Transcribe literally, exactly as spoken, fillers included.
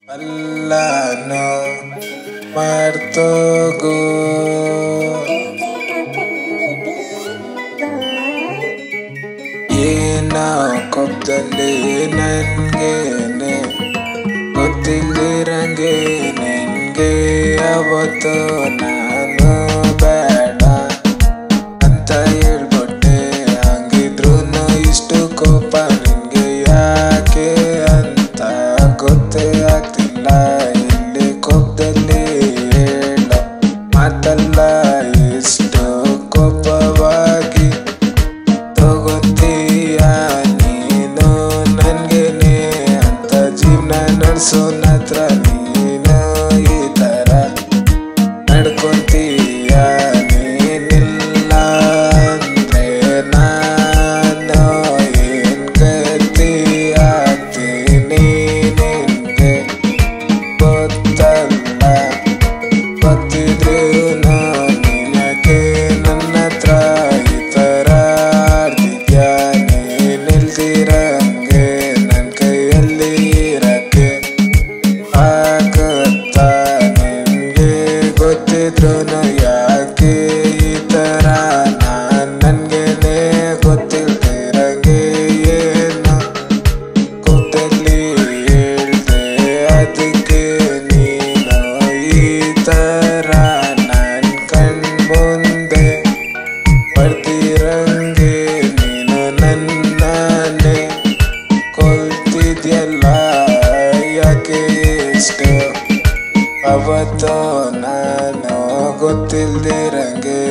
ಅಲ್ಲಾನು ಮರ್ತೋಗು ಏನೋ ಕೊಪ್ಪದಲ್ಲಿ ನನ್ಗೇನೆ ಗೊತ್ತಿಲ್ದಿರಂಗೆ ನಿನ್ಗೆ ಅವತ್ತು ನಾನು ಬೇಡ ಅಂತ ಹೇಳ್ಬಿಟ್ಟೆ. ಹಂಗಿದ್ರು ಇಷ್ಟು ಕೋಪ ನಿನ್ಗೆ ಯಾಕೆ ಅಂತ ಗೊತ್ತೇ ಆಗ್ತಿಲ್ಲ. ಇಲ್ಲಿ ಕೋಪದಲ್ಲಿ ಹೇಳೋ ಮಾತಲ್ಲ ಇಷ್ಟು ಕೋಪವಾಗಿ ತಗೋತೀಯ ನೀನು ನನ್ಗೇನೆ ಅಂತ. ಜೀವನ ನಡೆಸೋ ನತ್ರ ನೀನು ಈ ಥರ ನಡ್ಕೊಂತೀಯ. ನೀನಿಲ್ಲ ಅಂದ್ರೆ ನಾನು ಏನ್ ಗತಿ ಆಗ್ತೀನಿ ನಿನ್ಗೆ ಗೊತ್ತಲ್ಲ. ಗೊತ್ತಿದ್ರು ನಿನಗೆ ನನ್ನ ಹತ್ರ ಈ ಥರ ಆಡ್ತಿದ್ಯಾ. ನೀನಿಲ್ದಿರಂಗೆ ನನ್ನ ಕೈಯಲ್ಲಿ ಇರಕ್ಕೆ ಆಗತ್ತಾ ನಿನ್ಗೆ? ಗೊತ್ತಿದ್ರು ಯಾಕೆ ಈ ಥರ ನಾನ್ ನನ್ಗೇನೆ ಗೊತ್ತಿಲ್ದಿರಂಗೆ ಏನೋ ಕೂತಲ್ಲಿ ಹೇಳ್ದೆ. ಅದಕ್ಕೆ ನೀನು ಈ ಥರ ನನ್ ಕಣ್ಮುಂದೆ ಬರ್ತಿರಂಗೆ ನೀನು ನನ್ನನ್ನೇ ಕೊಲ್ತಿದ್ಯಲ್ಲ. ಯಾಕೆ ಇಷ್ಟು ಅವತ್ತು ನಾನು ಗೊತ್ತಿಲ್ದಿರಂಗೆ